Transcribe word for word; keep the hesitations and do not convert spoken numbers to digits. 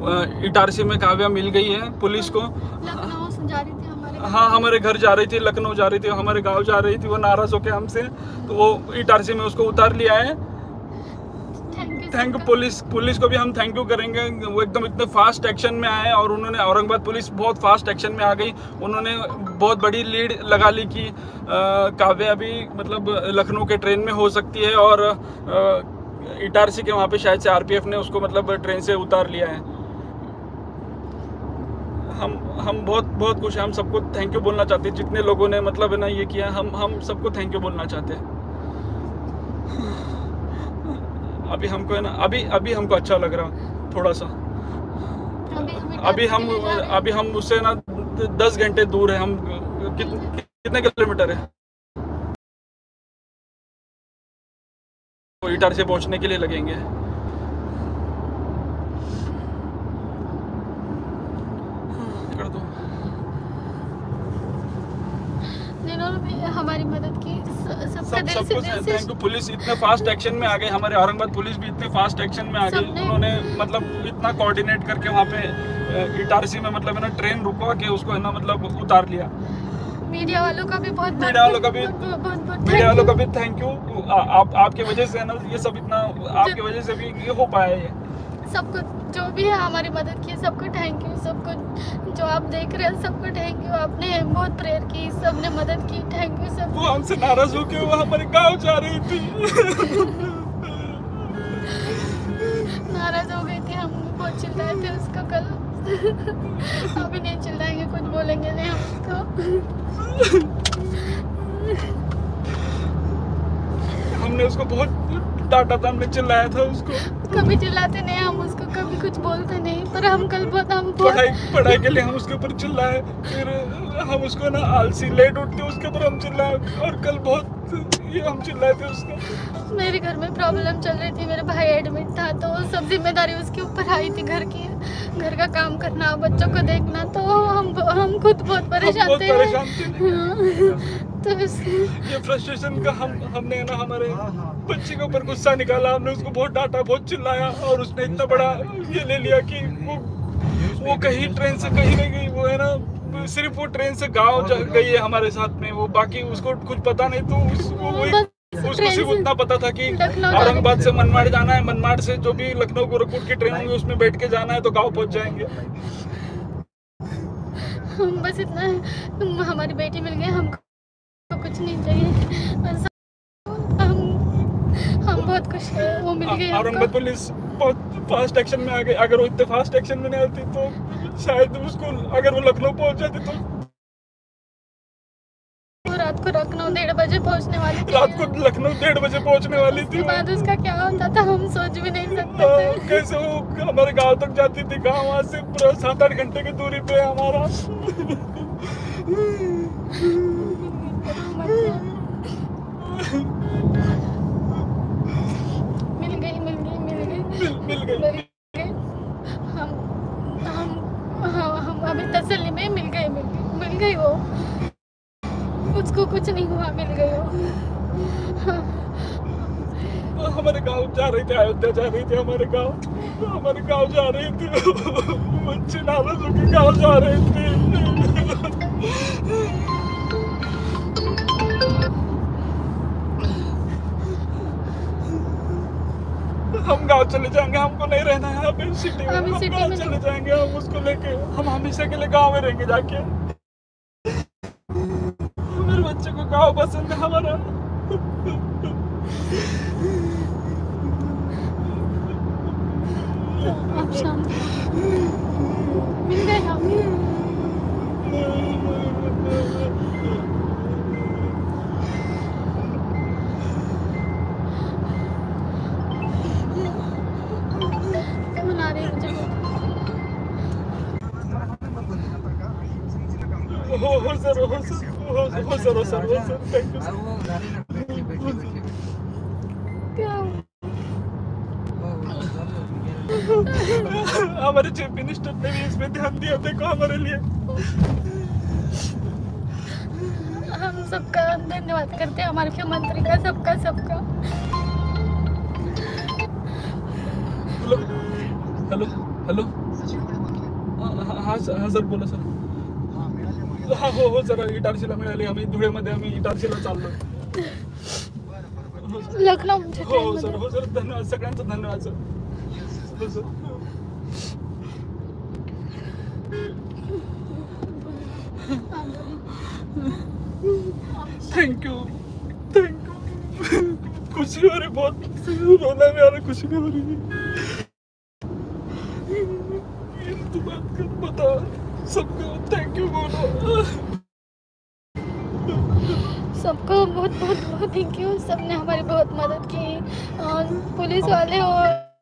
इटारसी में काव्या मिल गई है पुलिस को। लखनऊ से जा रही थी हमारे, हाँ हमारे घर जा रही थी, लखनऊ जा रही थी, हमारे गांव जा रही थी। वो नाराज़ होकर हमसे, तो वो इटारसी में उसको उतार लिया है। थैंक यू पुलिस पुलिस को भी हम थैंक यू करेंगे। वो एकदम इतने फास्ट एक्शन में आए और उन्होंने, औरंगाबाद पुलिस बहुत फास्ट एक्शन में आ गई। उन्होंने बहुत बड़ी लीड लगा ली कि काव्या भी मतलब लखनऊ के ट्रेन में हो सकती है, और आ, इटारसी के वहाँ पे शायद से आरपीएफ ने उसको मतलब ट्रेन से उतार लिया है। हम हम बहुत बहुत खुश हैं। हम सबको थैंक यू बोलना चाहते हैं, जितने लोगों ने मतलब है ना ये किया, हम हम सबको थैंक यू बोलना चाहते हैं। अभी हमको है ना, अभी अभी हमको अच्छा लग रहा थोड़ा सा। अभी अभी हम अभी हम उससे ना दस घंटे दूर है। हम कित, कितने किलोमीटर है इटारसी से पहुंचने के लिए लगेंगे। कर दो। हमारी मदद की सबका दिल से दिल से थैंक यू। पुलिस इतने फास्ट एक्शन में आ गई, हमारे औरंगाबाद पुलिस भी इतने फास्ट एक्शन में आ गई। उन्होंने मतलब इतना कोऑर्डिनेट करके वहाँ पे इटारसी में मतलब है ना ट्रेन रुकवा के उसको है ना मतलब उतार लिया। मीडिया वालों का भी बहुत मीडिया वालों का भी मीडिया वालों का भी थैंक यू। आप आपके वजह से है ना ये सब इतना, आपके वजह से भी ये हो पाया है। सबको जो भी है हमारी मदद की सबको थैंक यू। सबको जो आप देख रहे हैं सबको थैंक यू। आपने बहुत प्रेयर की, सबने मदद की, थैंक यू सब। वो हमसे नाराज होके वो हमारे गांव जा रही थी। नाराज हो गई थी, हम बहुत चिल्लाए थे उसको कल। अभी नहीं चिल्लाएंगे, कुछ बोलेंगे नहीं हम उसको। हमने उसको बहुत डांटा था, हमने चिल्लाया था उसको। कभी चिल्लाते नहीं हम उसको, कभी कुछ बोलते नहीं, पर हम कल बहुत हम पढ़ाई पढ़ाई के लिए हम उसके ऊपर चिल्लाए। फिर हम उसको ना आलसी लेट उठते उसके ऊपर हम चिल्लाए, और कल बहुत ये हम चिल्लाए थे उसको। मेरे घर में प्रॉब्लम चल रही थी, मेरा भाई एडमिट था, तो सब जिम्मेदारी उसके ऊपर आई थी, घर की, घर का काम करना, बच्चों को देखना। तो हम हम खुद बहुत परेशान थे। तो ये फ्रस्ट्रेशन का हम हमने ना हमारे बच्चे के ऊपर गुस्सा निकाला। हमने उसको बहुत डांटा, बहुत चिल्लाया, और उसने इतना बड़ा ये ले लिया कि वो वो कहीं ट्रेन से कहीं नहीं गई। वो है ना सिर्फ वो ट्रेन से गांव गई है हमारे साथ में, वो बाकी उसको कुछ पता नहीं। तो उस, वो उसको सिर्फ उतना पता था कि औरंगाबाद से मनमाड़ जाना है, मनमाड़ से जो भी लखनऊ गोरखपुर की ट्रेन होंगी उसमें बैठ के जाना है, तो गाँव पहुँच जाएंगे। बस इतना है, हमारी बेटी मिल गई, हमको कुछ नहीं चाहिए। बस हम हम बहुत खुश हैं, वो मिल गई। औरंगाबाद पुलिस बहुत फास्ट एक्शन में आ गई। अगर वो इतने फास्ट एक्शन में नहीं आती तो शायद उसको, अगर वो लखनऊ पहुंच जाती तो रात को लखनऊ डेढ़ बजे पहुंचने वाली थी। रात को लखनऊ डेढ़ बजे पहुंचने वाली थी। बाद उसका क्या होता था हम सोच भी नहीं सकते थे। कैसे वो हमारे गांव तक जाती थी। गांव वहाँ से पूरा सात आठ घंटे की दूरी पे है हमारा। मिल गई मिल गई मिल गई मिल गई हम हम हम हम अभी तसल्ली में मिल गई मिल गई मिल गई वो, उसको कुछ नहीं हुआ, मिल गई वो। हमारे गांव जा रही थी, अयोध्या जा रही थी, हमारे गांव हमारे गांव जा रही थी। बच्चे नाराज होकर गांव जा रहे थे। हम गांव चले जाएंगे, हमको नहीं रहना है अभी सिटी में। हम गांव चले जाएंगे, हम उसको लेके हम हमेशा के लिए गांव में रहेंगे जाके। मेरे बच्चे को गांव पसंद है हमारा। आप शांत मिल गए हम। हो हो सर हो सर हो हो सर हो सर हो सर थैंक यू सर। हमारे चीफ मिनिस्टर ने भी इस पे ध्यान दिया, देखो हमारे लिए। हम सबका धन्यवाद करते हैं, हमारे मुख्यमंत्री का, सबका सबका। हेलो हेलो हॅलो, हा सर, हा सर बोला सर. हा हो हो सर, इटारसीला मिळाली. आम्ही धुळेमध्ये आम्ही इटारसीला चाललो. लखनौ. हो सर, हो सर, धन्यवाद, सगळ्यांचं धन्यवाद सर. हो sir. Thank you, thank you. खुशी हो रही बहुत, रोना भी आ रहा, खुशी भी हो रही. तू बात कर, बता सबको थैंक यू बोलो. सबको बहुत बहुत बहुत थैंक यू. सबने हमारी बहुत मदद की. और पुलिस वाले और